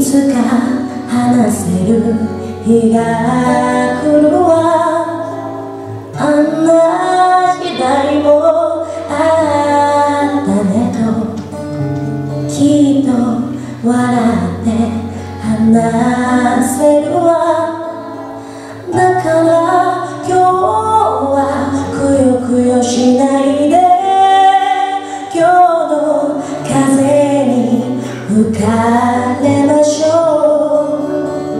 つか話せる日が来るわ。あんな時代もあったねときっと笑って話せるわ。だから今日はくよくよしないで、今日の風に吹かれましょう。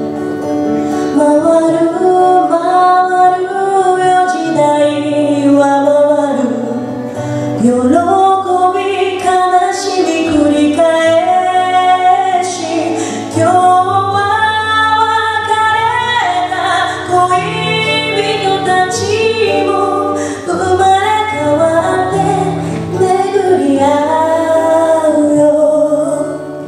回る回るよ時代は回る。喜び悲しみ繰り返し、今日は別れた恋人たちも生まれ変わって巡り合うよ。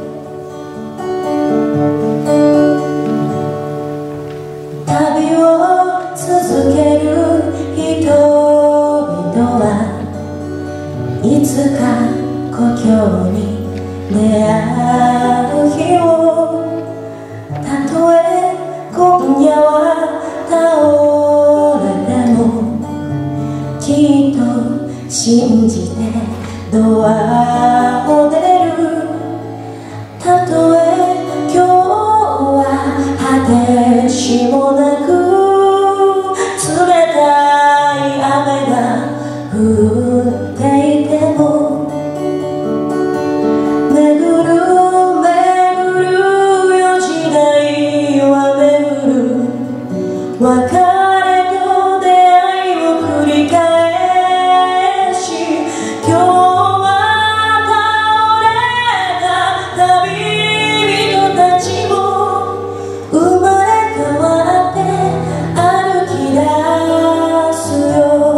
旅を続ける人々はいつか故郷に出会う日を、たとえ今夜は倒れてもきっと信じてドアを出る。たとえ今日は果てしもなく冷たい雨が降っていても、巡る巡るよ時代は巡る。別れと出会いを繰り返し、今日は倒れた旅人たちも生まれ変わって歩き出すよ。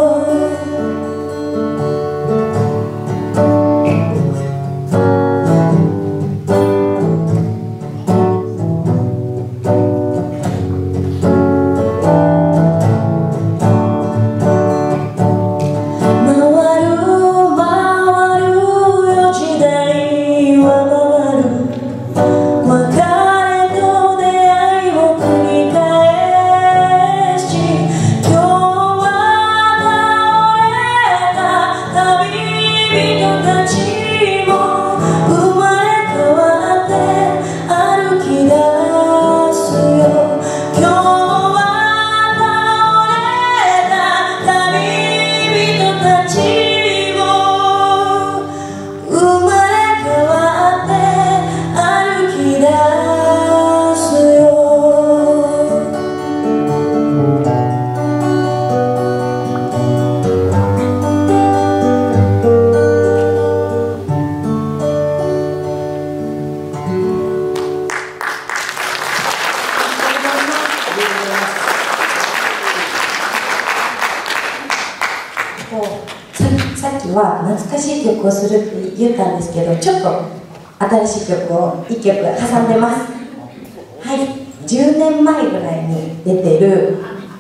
さっきは懐かしい曲をするって言ったんですけど、ちょっと新しい曲を1曲挟んでます。はい、10年前ぐらいに出てる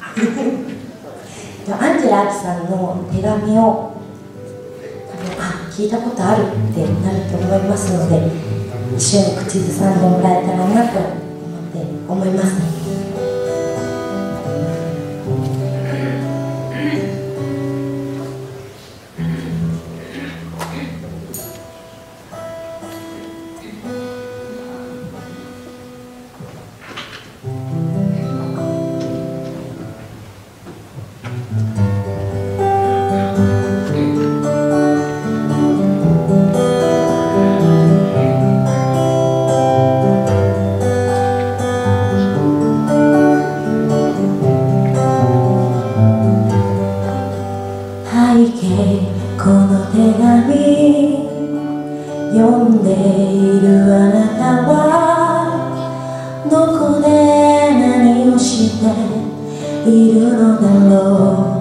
アンジェラ・アキさんの手紙を聞いたことあるってなると思いますので、一緒に口ずさんでもらえたらなと思います。この手紙読んでいるあなたはどこで何をしているのだろ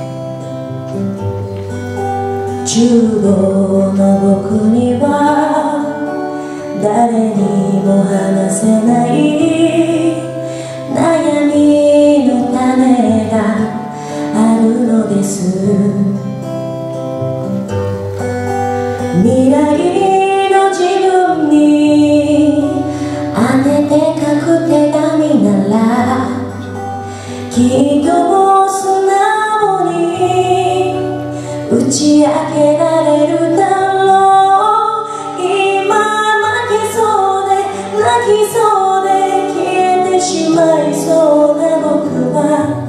う。15の僕には誰にも話せない悩みの種があるのです。未来の自分に当ててく手紙ならきっと素直に打ち明けられるだろう。今泣きそうで泣きそうで消えてしまいそうな僕は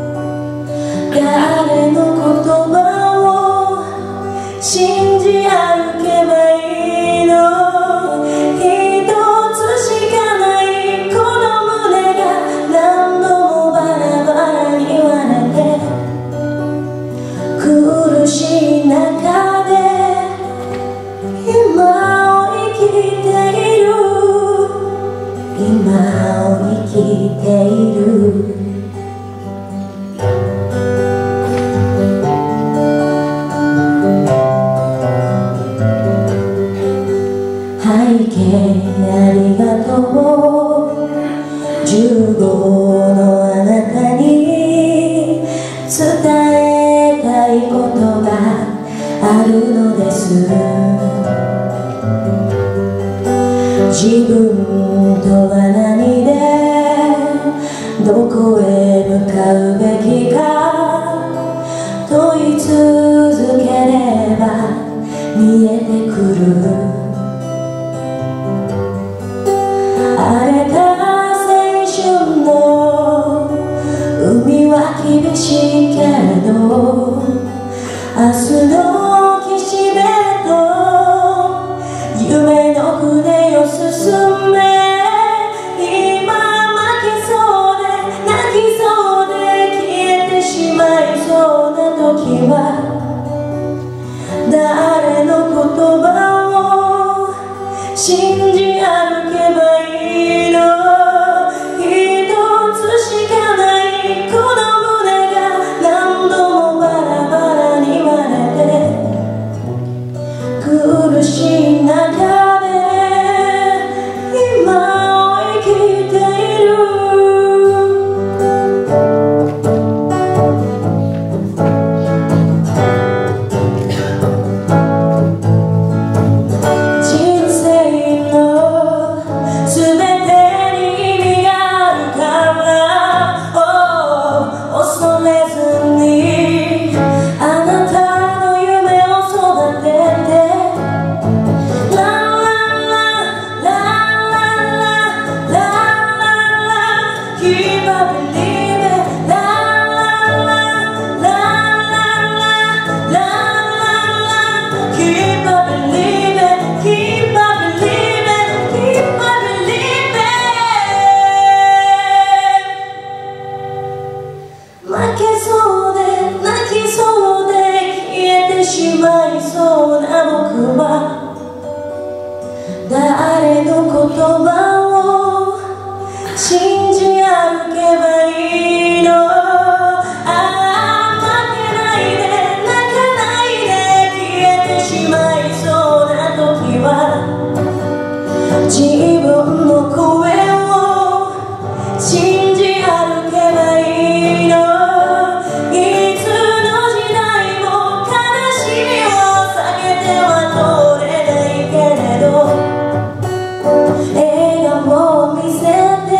誰の言葉を信じ歩けばいいの。一つしかないこの胸が何度もバラバラに割れて苦しい中で今を生きている。今を生きている。背景ありがとう。15のあなたに伝えたいことがあるのです。自分とは何でどこへ向かうべきか問い続ければ見えてくる。荒れた青春の海は厳しいけれど明日の岸辺と夢の船を進め今泣きそうで泣きそうで消えてしまいそうな時は誰の言葉を信じ歩けばいいの。一つしかないこの胸が何度もバラバラに割れて苦しい中で今を生きている。人生の全てに意味があるから恐れずにあなたの夢を育ててララララララララ Keep on believing ラララララララ Keep on believing Keep on believing Keep on believing 負けそうで泣きそうで消えてしまいそうな僕は誰の言葉を信じ歩けばいいの。負けないで泣かないで消えてしまいそうな時は自分の声を信じ歩けばいいの。いつの時代も悲しみを避けては通れないけれど笑顔を見せて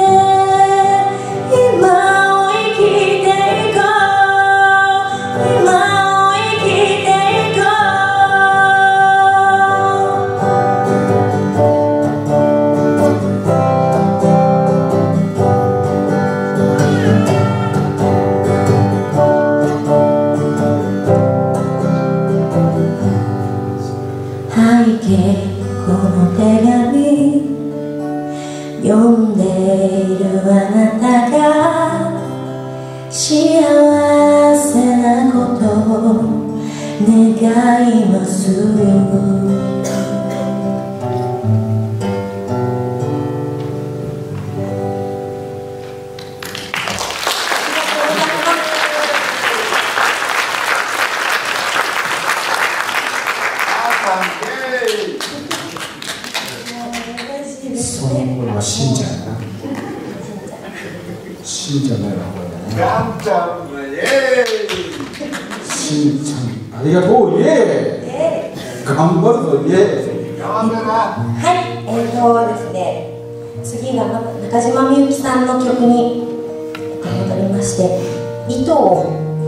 今を生きていこう。今を生きていこ背景この手紙読んでいるあなたが幸せなことを願います。 その頃は信者やな。信者のような声だね。 ガンちゃん、イエーイ。 しんちゃん、ありがとう、イエーイ。頑張るぞ、イエーイ。 頑張るな。 はい、ですね、 次が中島みゆきさんの曲に戻りまして「糸」を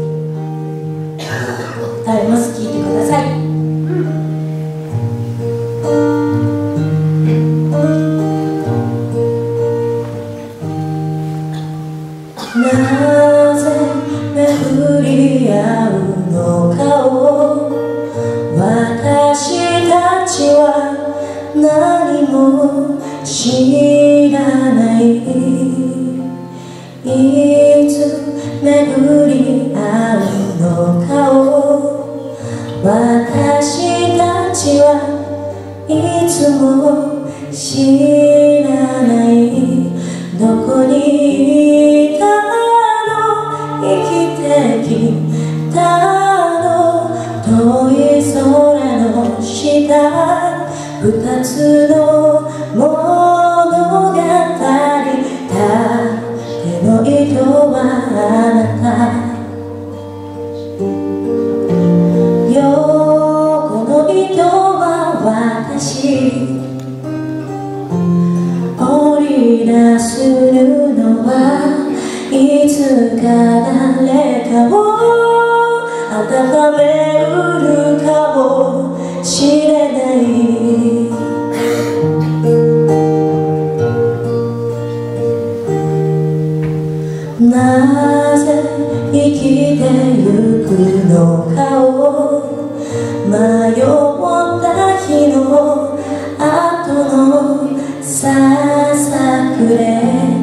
歌います。聴いてください。なぜ巡り合うのかを私たちは何も知らない。いつ巡り合うのかを私たちはいつも知らない。どこにいたの、生きてきたの、遠い空の下、二つの物語。手の糸はあなた、横の糸は私。織り出す布はいつか誰かを温めうるかもしれない。なぜ生きてゆくのかを迷った日の後のささくれ、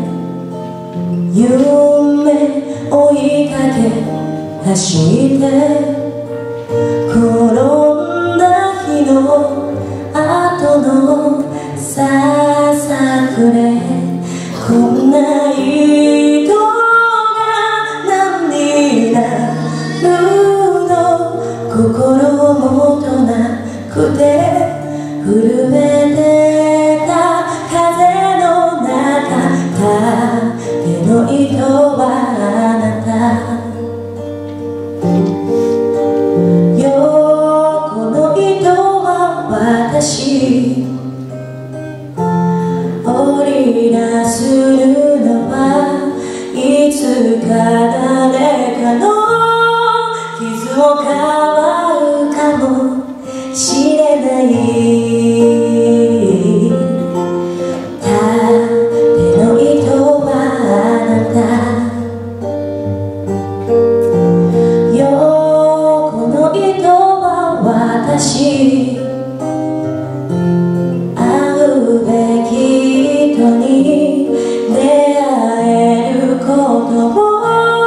夢追いかけ走って転んだ日の後のささくれ、こんな糸が何になるの、心もとなくて震えてた風の中、手の糸はあなた、横の糸は私。織り出す布はいつか誰かの傷をかばうかもしれない。手の糸はあなた、横の糸は私。会うべき人に出会えることを、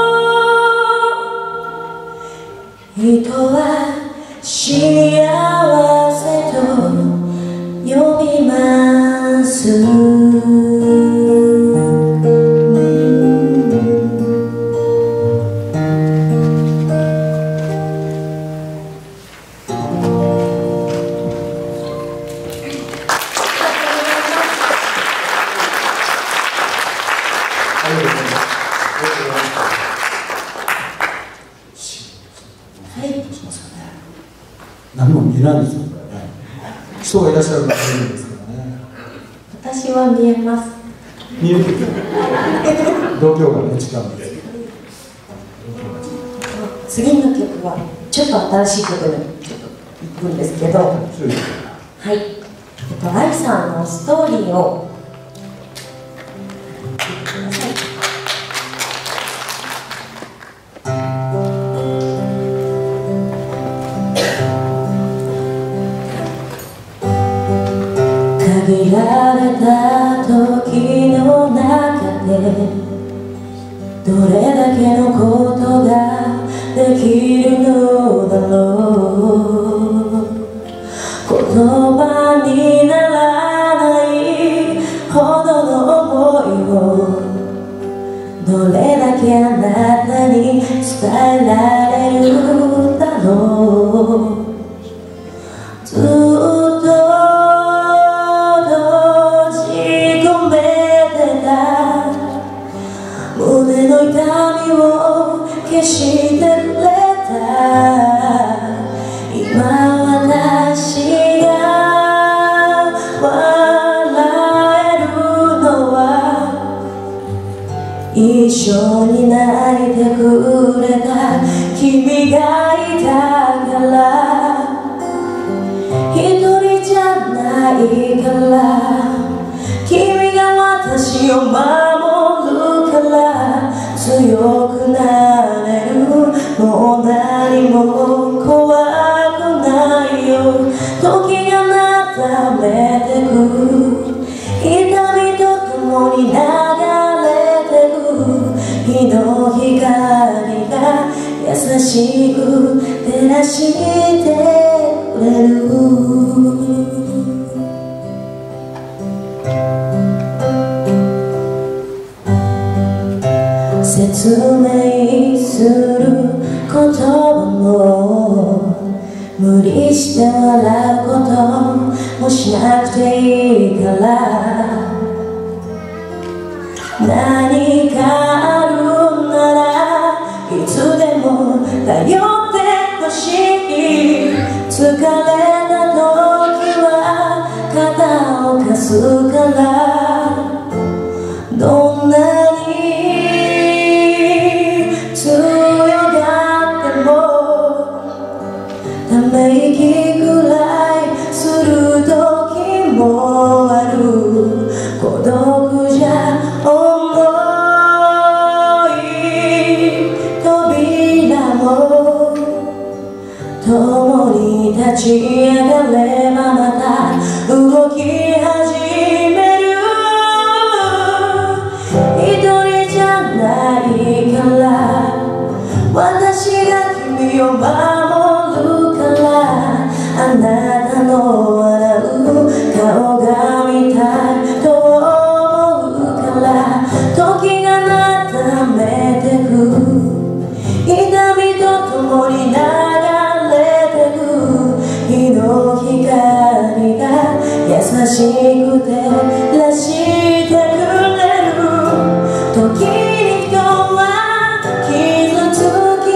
人は幸せと呼びます。 何も見えないんですよ、これね。人がいらっしゃるのがいるんですけどね。 私は見えます。 見える度胸がね、違うんです。 次の曲はちょっと新しい曲にちょっと行くんですけど、はい、愛さんのストーリーを聞いてください。限られた時の中でどれだけのことができるのだろう。言葉にならないほどの想いをどれだけあなたに伝えられるだろう。ずっと胸の痛みを消してくれた。今私が笑えるの緒に泣いてくれた君がいたから一人じゃないから君が私を守るから強くなれるもう何も怖くないよ時がなだめてく痛みとともに流れてく日の光が優しく照らしてくれる説明する言葉も無理して笑うこともしなくていいから何かあるならいつでも頼ってほしい疲れた時は肩を貸すからどんなため息くらいする時もある孤独じゃ重い扉も共に立ち上がればまた動き始める一人じゃないから私が君を守るあなたの笑う顔が見たいと思うから時がなだめてく痛みとともに流れてく日の光が優しく照らしてくれる時に人は傷つ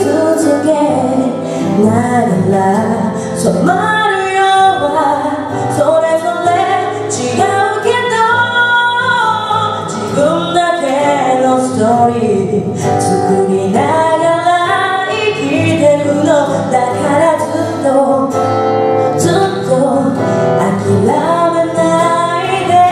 けながら染まるよはそれぞれ違うけど自分だけのストーリー作りながら生きてるのだからずっと諦めないで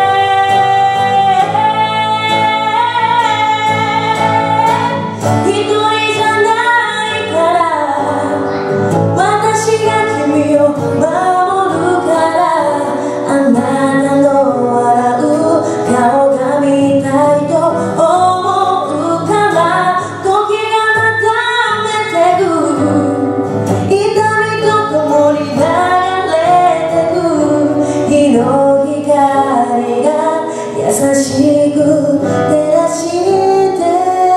一人じゃないから私が君を守るからあなたの笑う顔が見たいと思うから時がなだめてく痛みとともに流れてく日の光が優しく照らして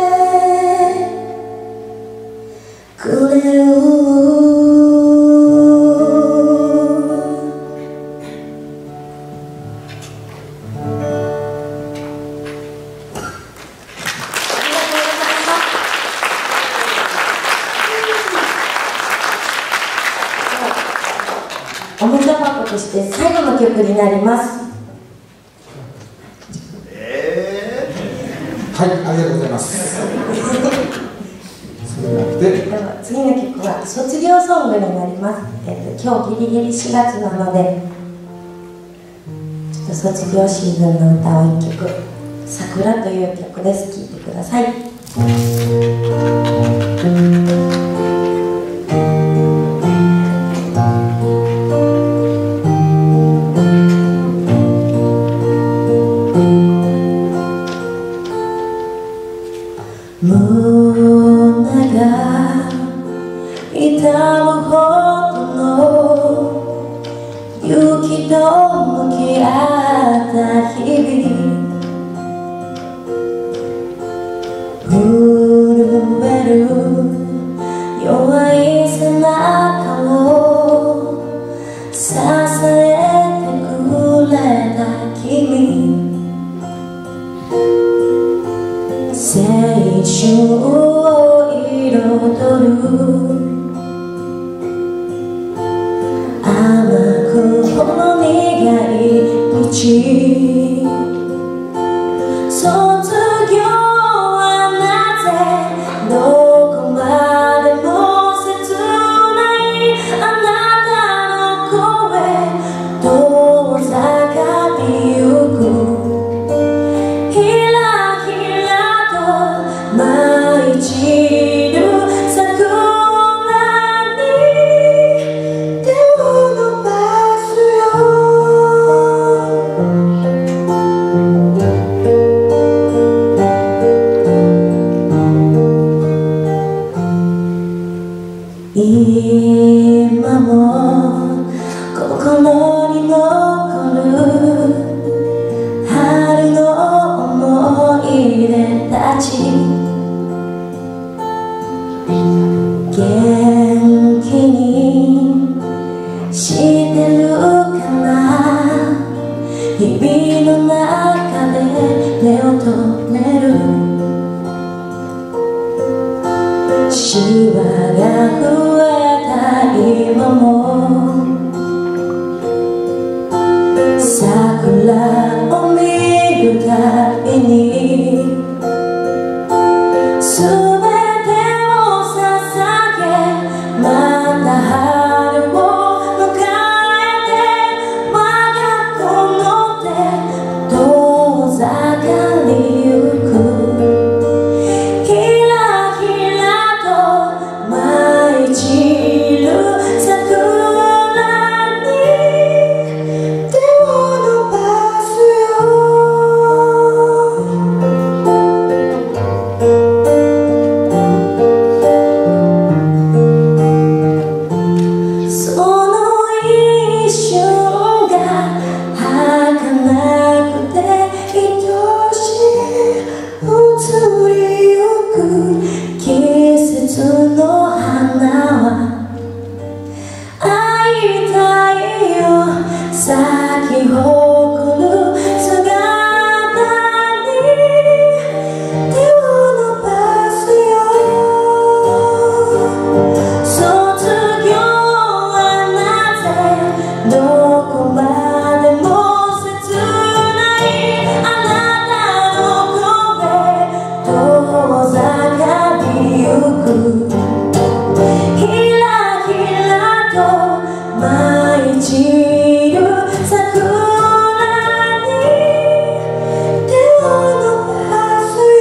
くれるおもちゃ箱として最後の曲になります。 はい、ありがとうございます。それでは次の曲は卒業ソングになります。今日ギリギリ4月なのでちょっと卒業シーズンの歌を1曲「桜」という曲です。聴いてください。胸が痛むほどの雪と向き合った日々震える弱い背中を支えてくれた君青春を彩る甘くほろ苦い道卒業残る春の思い出たち元気にしてるかな日々の中で目を留めるシワが増えた今も桜を見るたびに全てを捧げまた春を迎えて我が子の手遠ざかりゆくひらひらと舞い散る桜に手を伸ばすよその一瞬が儚くて愛しい移りゆく季節の花は会いたいよ咲き誇る姿に手を伸ばすよ卒業はなぜどこまでも切ないあなたの声遠ざかりゆくひらひらと舞い散る桜に手を伸ばすよ